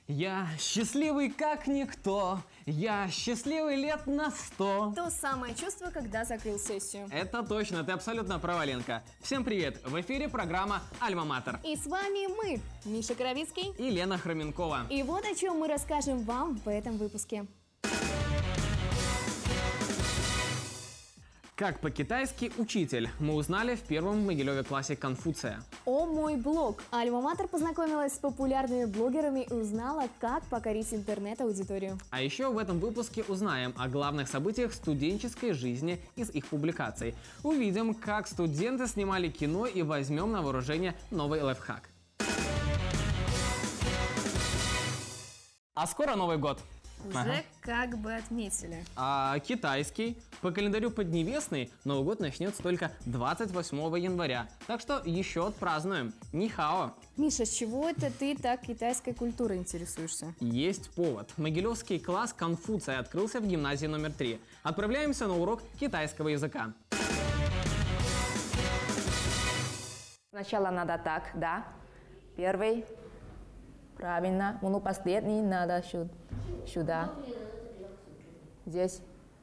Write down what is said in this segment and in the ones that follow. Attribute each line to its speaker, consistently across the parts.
Speaker 1: Я счастливый как никто, я счастливый лет на 100.
Speaker 2: То самое чувство, когда закрыл сессию.
Speaker 1: Это точно, ты абсолютно права, Ленка. Всем привет, в эфире программа «Альма-Матер».
Speaker 2: И с вами мы, Миша Коровицкий
Speaker 1: и Лена Хроменкова.
Speaker 2: И вот о чем мы расскажем вам в этом выпуске.
Speaker 1: Как по-китайски учитель мы узнали в первом в Могилеве классе Конфуция.
Speaker 2: О мой блог. Альма-Матер познакомилась с популярными блогерами и узнала, как покорить интернет-аудиторию.
Speaker 1: А еще в этом выпуске узнаем о главных событиях студенческой жизни из их публикаций. Увидим, как студенты снимали кино и возьмем на вооружение новый лайфхак. А скоро Новый год.
Speaker 2: Уже как бы отметили.
Speaker 1: А китайский по календарю поднебесный Новый год начнется только 28 января. Так что еще отпразднуем. Нихао.
Speaker 2: Миша, с чего это ты так китайской культурой интересуешься?
Speaker 1: Есть повод. Могилевский класс Конфуция открылся в гимназии номер 3. Отправляемся на урок китайского языка.
Speaker 3: Сначала надо так, да? Первый. Правильно. Ну, последний надо сюда. Здесь.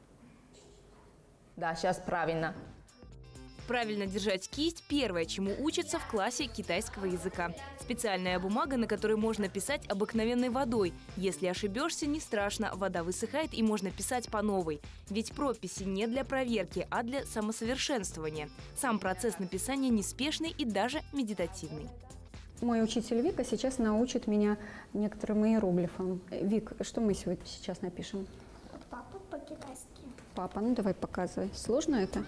Speaker 3: Да, сейчас правильно.
Speaker 4: Правильно держать кисть – первое, чему учатся в классе китайского языка. Специальная бумага, на которой можно писать обыкновенной водой. Если ошибешься, не страшно, вода высыхает и можно писать по новой. Ведь прописи не для проверки, а для самосовершенствования. Сам процесс написания неспешный и даже медитативный.
Speaker 5: Мой учитель Вика сейчас научит меня некоторым иероглифам. Вик, что мы сегодня сейчас напишем?
Speaker 6: Папа по-китайски.
Speaker 5: Папа, ну давай показывай. Сложно это?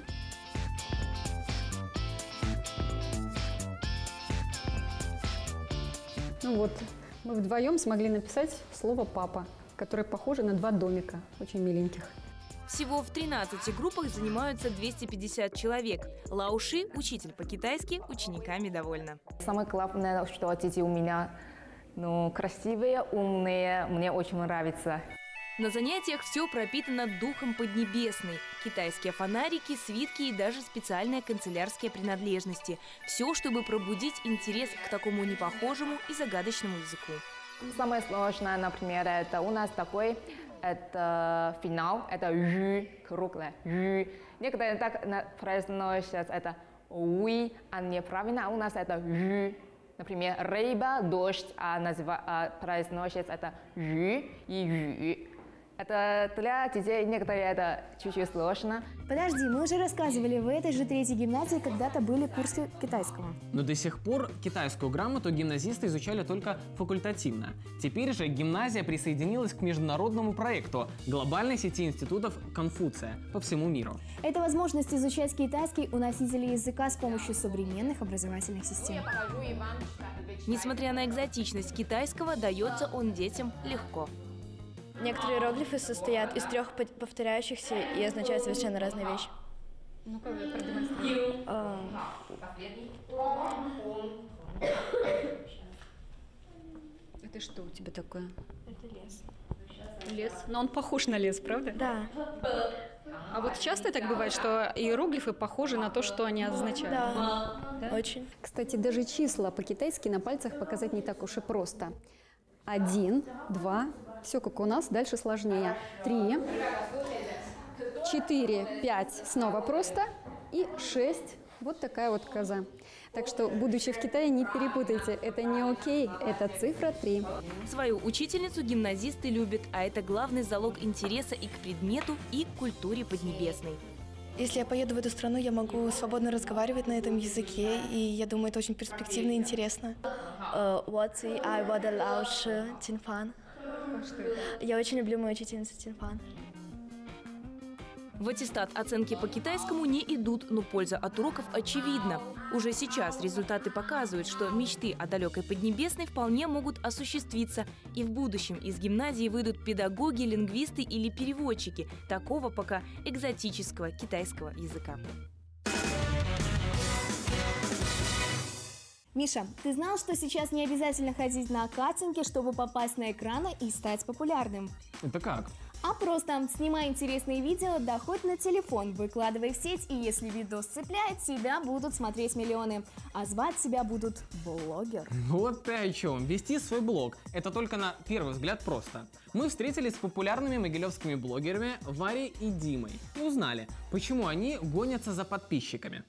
Speaker 5: Ну вот, мы вдвоем смогли написать слово «папа», которое похоже на два домика, очень миленьких.
Speaker 4: Всего в 13 группах занимаются 250 человек. Лауши, учитель по-китайски, учениками довольна.
Speaker 3: Самое главное, что дети у меня красивые, умные, мне очень нравится.
Speaker 4: На занятиях все пропитано духом поднебесный. Китайские фонарики, свитки и даже специальные канцелярские принадлежности. Все, чтобы пробудить интерес к такому непохожему и загадочному языку.
Speaker 3: Самое сложное, например, это у нас такой... Это финал, это «ю», круглое «ю». Некоторые так произносят это «уи», а неправильно, а у нас это «ю». Например, рыба, дождь, а произносится это «ю» и «ю». Это для детей некоторые это чуть-чуть сложно.
Speaker 2: Подожди, мы уже рассказывали, в этой же третьей гимназии когда-то были курсы китайского.
Speaker 1: Но до сих пор китайскую грамоту гимназисты изучали только факультативно. Теперь же гимназия присоединилась к международному проекту глобальной сети институтов Конфуция по всему миру.
Speaker 2: Это возможность изучать китайский у носителей языка с помощью современных образовательных систем.
Speaker 4: Несмотря на экзотичность китайского, дается он детям легко.
Speaker 7: Некоторые иероглифы состоят из 3 повторяющихся и означают совершенно разные вещи.
Speaker 5: Ну-ка, продемонстрируй. Это что у тебя такое?
Speaker 7: Это лес.
Speaker 5: Лес? Но он похож на лес, правда?
Speaker 7: Да.
Speaker 5: А вот часто так бывает, что иероглифы похожи на то, что они означают?
Speaker 7: Да, очень.
Speaker 5: Кстати, даже числа по-китайски на пальцах показать не так уж и просто. 1, 2, все как у нас, дальше сложнее. 3, 4, 5, снова просто. И 6, вот такая вот коза. Так что, будучи в Китае, не перепутайте, это не окей, это цифра 3.
Speaker 4: Свою учительницу гимназисты любят, а это главный залог интереса и к предмету, и к культуре поднебесной.
Speaker 7: Если я поеду в эту страну, я могу свободно разговаривать на этом языке, и я думаю, это очень перспективно и интересно. Я очень люблю мою учительницу Тинфан.
Speaker 4: В аттестат оценки по китайскому не идут, но польза от уроков очевидна. Уже сейчас результаты показывают, что мечты о далекой Поднебесной вполне могут осуществиться. И в будущем из гимназии выйдут педагоги, лингвисты или переводчики такого пока экзотического китайского языка.
Speaker 2: Миша, ты знал, что сейчас не обязательно ходить на картинге, чтобы попасть на экраны и стать популярным?
Speaker 1: Это как?
Speaker 2: А просто снимай интересные видео, да хоть на телефон, выкладывай в сеть, и если видос цепляет, тебя будут смотреть миллионы. А звать тебя будут блогер.
Speaker 1: Вот ты о чем. Вести свой блог – это только на первый взгляд просто. Мы встретились с популярными могилевскими блогерами Варей и Димой и узнали, почему они гонятся за подписчиками.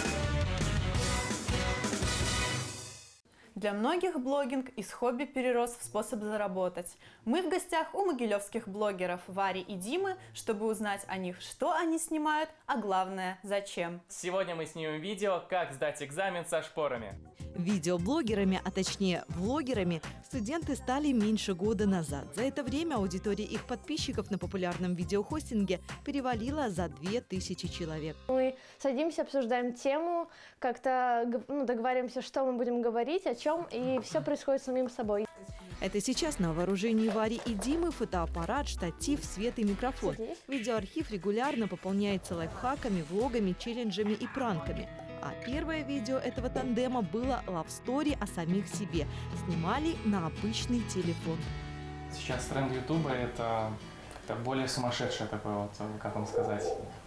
Speaker 8: Для многих блогинг из хобби перерос в способ заработать. Мы в гостях у могилевских блогеров Вари и Димы, чтобы узнать о них, что они снимают, а главное, зачем.
Speaker 9: Сегодня мы снимем видео «Как сдать экзамен со шпорами».
Speaker 10: Видеоблогерами, а точнее влогерами, студенты стали меньше года назад. За это время аудитория их подписчиков на популярном видеохостинге перевалила за 2000 человек.
Speaker 11: Мы садимся, обсуждаем тему, как-то договариваемся, что мы будем говорить, о чем, и все происходит самим собой.
Speaker 10: Это сейчас на вооружении Вари и Димы фотоаппарат, штатив, свет и микрофон. Видеоархив регулярно пополняется лайфхаками, влогами, челленджами и пранками. А первое видео этого тандема было лавстори о самих себе. Снимали на обычный телефон.
Speaker 9: Сейчас тренд Ютуба – это более сумасшедшее такое, вот, как вам сказать,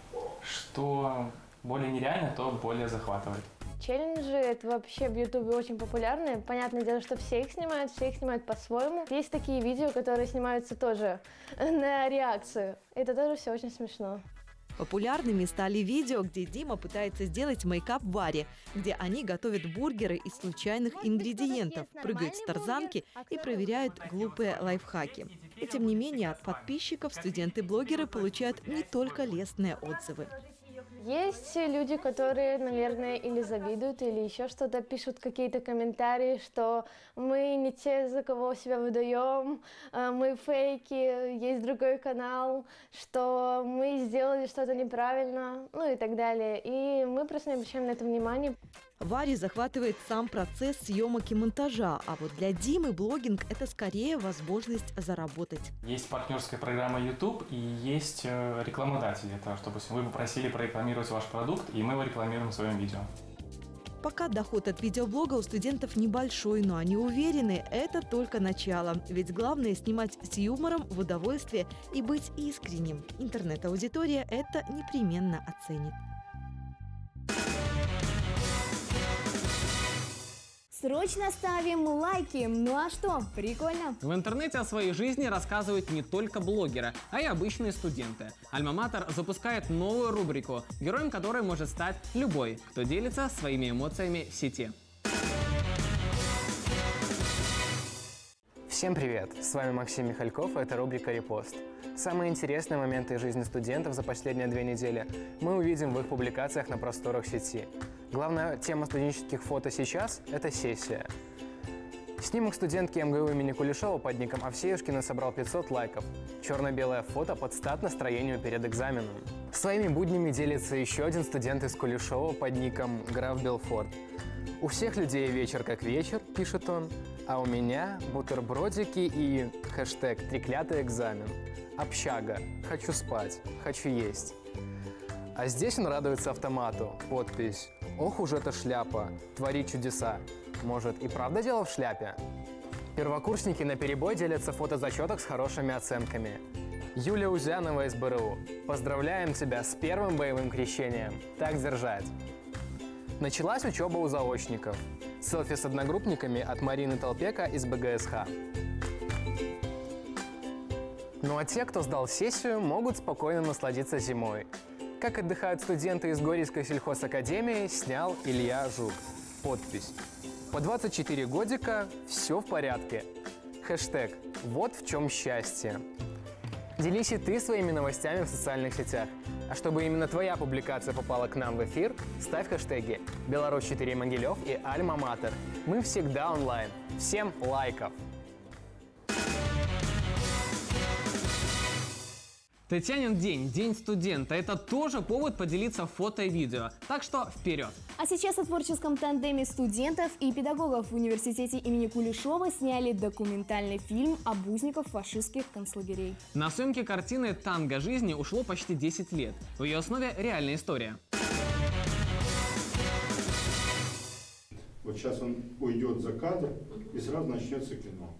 Speaker 9: что более нереально, то более захватывает.
Speaker 11: Челленджи — это вообще в Ютубе очень популярны. Понятное дело, что все их снимают по-своему. Есть такие видео, которые снимаются тоже на реакцию. Это тоже все очень смешно.
Speaker 10: Популярными стали видео, где Дима пытается сделать мейкап Варе, где они готовят бургеры из случайных ингредиентов, прыгают с тарзанки и проверяют глупые лайфхаки. И тем не менее от подписчиков студенты-блогеры получают не только лестные отзывы.
Speaker 11: Есть люди, которые, наверное, или завидуют, или еще что-то, пишут какие-то комментарии, что мы не те, за кого себя выдаем, мы фейки, есть другой канал, что мы сделали что-то неправильно, ну и так далее. И мы просто не обращаем на это внимания.
Speaker 10: Варе захватывает сам процесс съемок и монтажа, а вот для Димы блогинг – это скорее возможность заработать.
Speaker 9: Есть партнерская программа YouTube и есть рекламодатели. Это, чтобы вы попросили прорекламировать ваш продукт, и мы его рекламируем в своем видео.
Speaker 10: Пока доход от видеоблога у студентов небольшой, но они уверены, это только начало. Ведь главное – снимать с юмором, в удовольствие и быть искренним. Интернет-аудитория это непременно оценит.
Speaker 2: Срочно ставим лайки. Ну а что, прикольно?
Speaker 1: В интернете о своей жизни рассказывают не только блогеры, а и обычные студенты. Альма-Матер запускает новую рубрику, героем которой может стать любой, кто делится своими эмоциями в сети.
Speaker 12: Всем привет! С вами Максим Михальков, и это рубрика «Репост». Самые интересные моменты из жизни студентов за последние 2 недели мы увидим в их публикациях на просторах сети. Главная тема студенческих фото сейчас – это сессия. Снимок студентки МГУ имени Кулешова под ником Овсеюшкина собрал 500 лайков. Черно-белое фото под стать настроению перед экзаменом. Своими буднями делится еще один студент из Кулешова под ником Граф Белфорд. «У всех людей вечер как вечер», – пишет он, «а у меня бутербродики и хэштег «треклятый экзамен». Общага. Хочу спать. Хочу есть». А здесь он радуется автомату. Подпись: «Ох уж эта шляпа. Творит чудеса. Может, и правда дело в шляпе?» Первокурсники наперебой делятся в фотозачетах с хорошими оценками. Юлия Узянова из БРУ. «Поздравляем тебя с первым боевым крещением. Так держать». Началась учеба у заочников. Селфи с одногруппниками от Марины Толпека из БГСХ. Ну а те, кто сдал сессию, могут спокойно насладиться зимой. Как отдыхают студенты из Горьевской сельхозакадемии, снял Илья Жук. Подпись: «По 24 годика, все в порядке». Хэштег «Вот в чем счастье». Делись и ты своими новостями в социальных сетях. А чтобы именно твоя публикация попала к нам в эфир, ставь хэштеги «Беларусь4 Могилев» и «Альма-Матер». Мы всегда онлайн. Всем лайков!
Speaker 1: Татьянин день, день студента. Это тоже повод поделиться фото и видео. Так что вперед!
Speaker 2: А сейчас о творческом тандеме студентов и педагогов в университете имени Кулешова сняли документальный фильм об узниках фашистских концлагерей.
Speaker 1: На съемки картины «Танго жизни» ушло почти 10 лет. В ее основе реальная история.
Speaker 13: Вот сейчас он уйдет за кадр, и сразу начнется кино.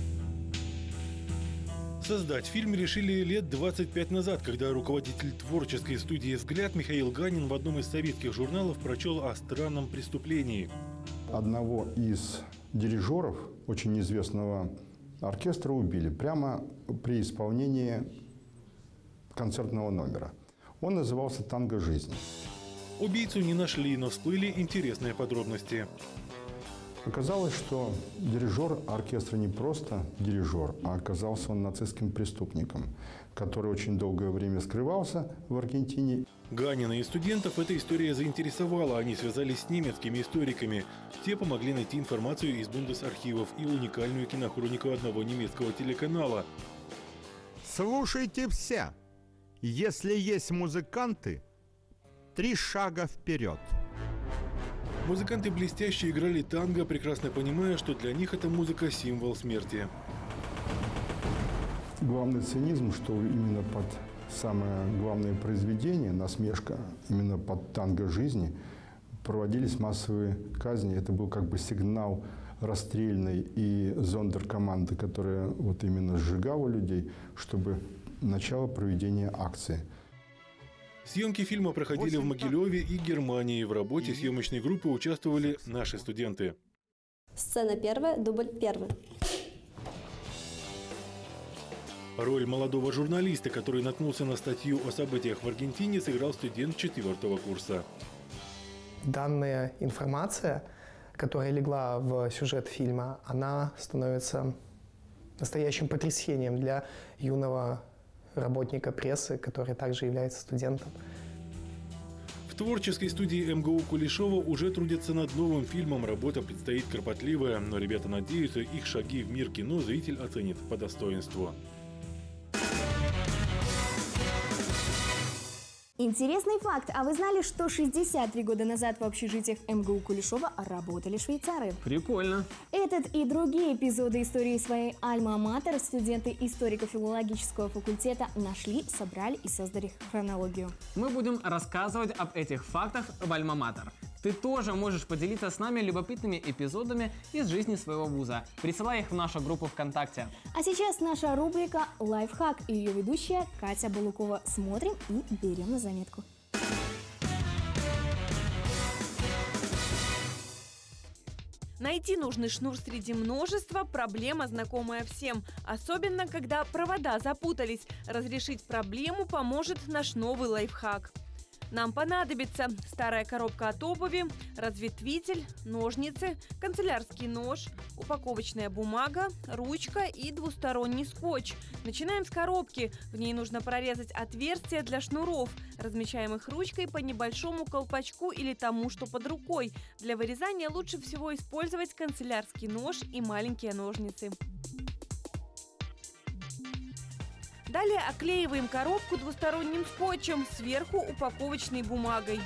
Speaker 14: Создать фильм решили лет 25 назад, когда руководитель творческой студии «Взгляд» Михаил Ганин в одном из советских журналов прочел о странном преступлении.
Speaker 13: Одного из дирижеров очень известного оркестра убили прямо при исполнении концертного номера. Он назывался «Танго жизни».
Speaker 14: Убийцу не нашли, но всплыли интересные подробности.
Speaker 13: Оказалось, что дирижер оркестра не просто дирижер, а оказался он нацистским преступником, который очень долгое время скрывался в Аргентине.
Speaker 14: Ганина и студентов эта история заинтересовала. Они связались с немецкими историками. Те помогли найти информацию из Бундесархивов и уникальную кинохронику одного немецкого телеканала.
Speaker 15: Слушайте все. Если есть музыканты, 3 шага вперед.
Speaker 14: Музыканты блестяще играли танго, прекрасно понимая, что для них эта музыка – символ смерти.
Speaker 13: Главный цинизм, что именно под самое главное произведение, насмешка, именно под танго жизни, проводились массовые казни. Это был как бы сигнал расстрельной и зондеркоманды, которая вот именно сжигала людей, чтобы начало проведения акции.
Speaker 14: Съемки фильма проходили в Могилеве и Германии. В работе съемочной группы участвовали наши студенты.
Speaker 16: Сцена первая, дубль первый.
Speaker 14: Роль молодого журналиста, который наткнулся на статью о событиях в Аргентине, сыграл студент 4-го курса.
Speaker 17: Данная информация, которая легла в сюжет фильма, она становится настоящим потрясением для юного работника прессы, который также является студентом.
Speaker 14: В творческой студии МГУ Кулешова уже трудятся над новым фильмом. Работа предстоит кропотливая, но ребята надеются, их шаги в мир кино зритель оценит по достоинству.
Speaker 2: Интересный факт. А вы знали, что 63 года назад в общежитиях МГУ Кулешова работали швейцары?
Speaker 1: Прикольно.
Speaker 2: Этот и другие эпизоды истории своей альма-матер студенты историко-филологического факультета нашли, собрали и создали хронологию.
Speaker 1: Мы будем рассказывать об этих фактах в альма-матер. Ты тоже можешь поделиться с нами любопытными эпизодами из жизни своего вуза. Присылай их в нашу группу ВКонтакте.
Speaker 2: А сейчас наша рубрика «Лайфхак» и ее ведущая Катя Балукова. Смотрим и берем на заметку.
Speaker 4: Найти нужный шнур среди множества – проблема, знакомая всем. Особенно, когда провода запутались. Разрешить проблему поможет наш новый лайфхак. Нам понадобится старая коробка от обуви, разветвитель, ножницы, канцелярский нож, упаковочная бумага, ручка и двусторонний скотч. Начинаем с коробки. В ней нужно прорезать отверстия для шнуров. Размещаем их ручкой по небольшому колпачку или тому, что под рукой. Для вырезания лучше всего использовать канцелярский нож и маленькие ножницы. Далее оклеиваем коробку двусторонним скотчем, сверху упаковочной бумагой.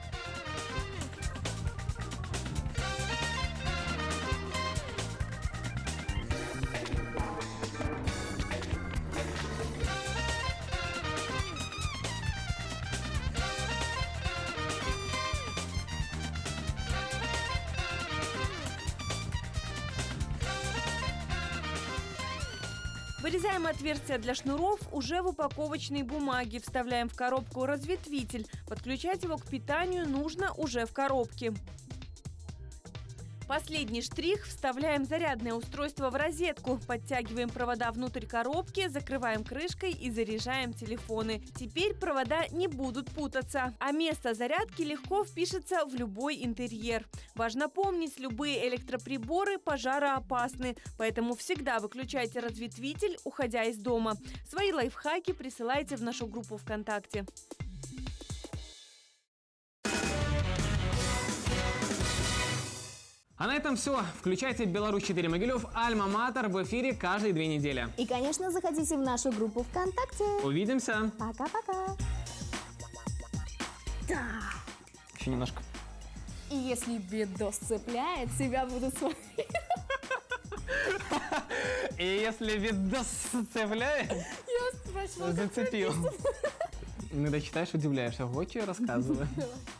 Speaker 4: Вырезаем отверстия для шнуров уже в упаковочной бумаге. Вставляем в коробку разветвитель. Подключать его к питанию нужно уже в коробке. Последний штрих – вставляем зарядное устройство в розетку. Подтягиваем провода внутрь коробки, закрываем крышкой и заряжаем телефоны. Теперь провода не будут путаться, а место зарядки легко впишется в любой интерьер. Важно помнить, любые электроприборы пожароопасны, поэтому всегда выключайте разветвитель, уходя из дома. Свои лайфхаки присылайте в нашу группу ВКонтакте.
Speaker 1: А на этом все. Включайте «Беларусь-4 Могилев» Альма-Матер в эфире каждые 2 недели.
Speaker 2: И, конечно, заходите в нашу группу ВКонтакте.
Speaker 1: Увидимся.
Speaker 2: Пока-пока. Да.
Speaker 1: Еще немножко.
Speaker 2: И если видос цепляет, тебя будут смотреть.
Speaker 1: И если видос цепляет,
Speaker 2: я спрашивала,
Speaker 1: зацепил. Иногда читаешь, удивляешься. Вот что я рассказываю.